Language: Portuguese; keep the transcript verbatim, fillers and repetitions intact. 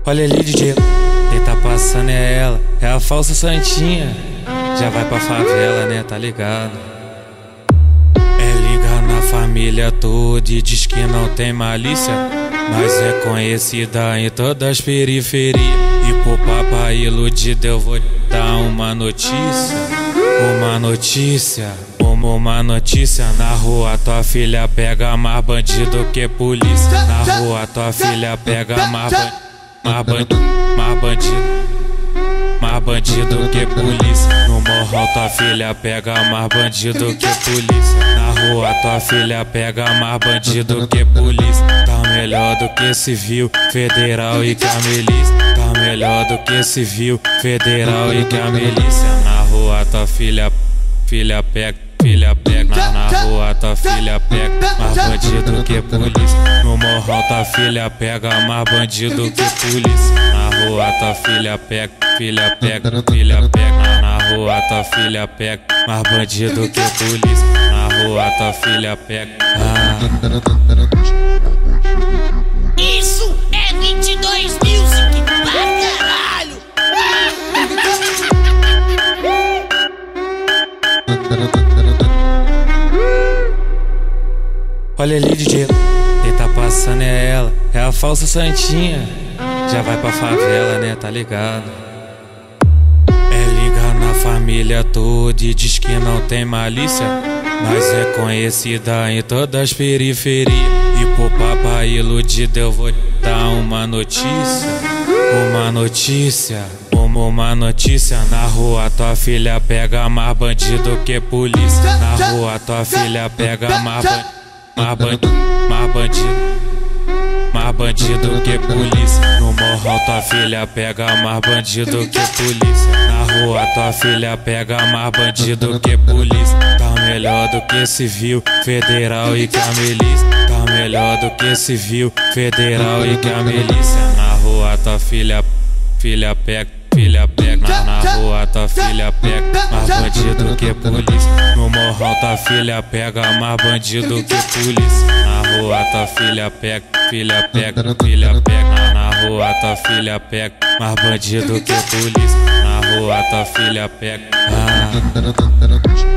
Olha ali, D J, quem tá passando é ela, é a falsa santinha. Já vai pra favela, né, tá ligado? É liga na família toda e diz que não tem malícia, mas é conhecida em todas as periferias. E pro papai iludido eu vou te dar uma notícia. Uma notícia, uma, uma notícia. Na rua tua filha pega mais bandido que polícia. Na rua tua filha pega mais bandido. Mais bandido, mais bandido, mais bandido que polícia. No morrão tua filha pega mais bandido que polícia. Na rua tua filha pega mais bandido que polícia. Tá melhor do que civil, federal e que a milícia. Tá melhor do que civil, federal e que a milícia. Na rua tua filha, filha pega. Filha pega, na, na rua tua filha pega mais bandido que polícia. No morrão tua filha pega mais bandido que polícia. Na rua tua filha pega, filha pega, filha pega. Na, na rua tua filha pega mais bandido que polícia. Na rua tua filha pega. Ah. Isso é vinte e dois Music pra caralho. Olha ali, D J, quem tá passando é ela, é a falsa santinha. Já vai pra favela, né, tá ligado? É liga na família toda e diz que não tem malícia, mas é conhecida em todas as periferias. E pro papai iludido eu vou te dar uma notícia. Uma notícia, uma, uma notícia. Na rua tua filha pega mais bandido que polícia. Na rua tua filha pega mais bandido. Mais bandido, mais bandido, mais bandido que polícia. No morrão tua filha pega mais bandido que polícia. Na rua tua filha pega mais bandido que polícia. Tá melhor do que civil, federal e que a milícia. Tá melhor do que civil, federal e que a milícia. Na rua tua filha, filha pega. Filha pega, na, na rua tua filha pega mais bandido que polícia. No morrão tua filha pega mais bandido que polícia. Na rua tua filha pega, filha pega, filha pega. Na, na rua tua filha pega mais bandido que polícia. Na rua tua filha pega. Ah.